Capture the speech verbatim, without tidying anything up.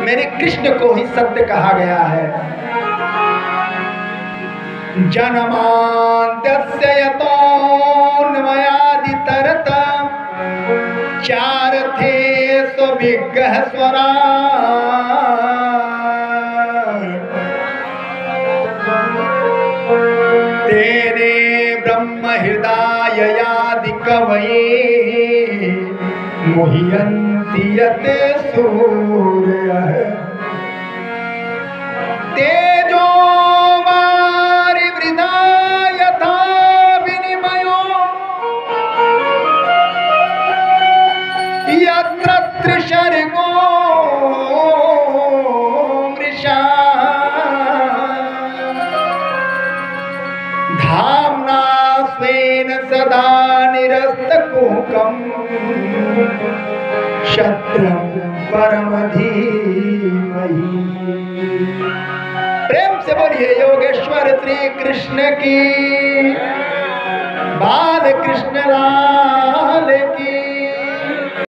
मेरे कृष्ण को ही सत्य कहा गया है। जन्मान्त्यस्य यतोऽन्वयादितरत चारथे स्वविग्रह स्वरा तेने ब्रह्म हृदयादि कवये मुह्यन्ति यते सूर्यः तेजो वारिवृधा यथा विनिमयो यत्र त्रिशर्गो मृषा धाम्ना स्वेन सदा निरस्तकुहकम् शत्रं परमधीमहि। प्रेम से बोलिए योगेश्वर श्री कृष्ण की, बाल कृष्ण राम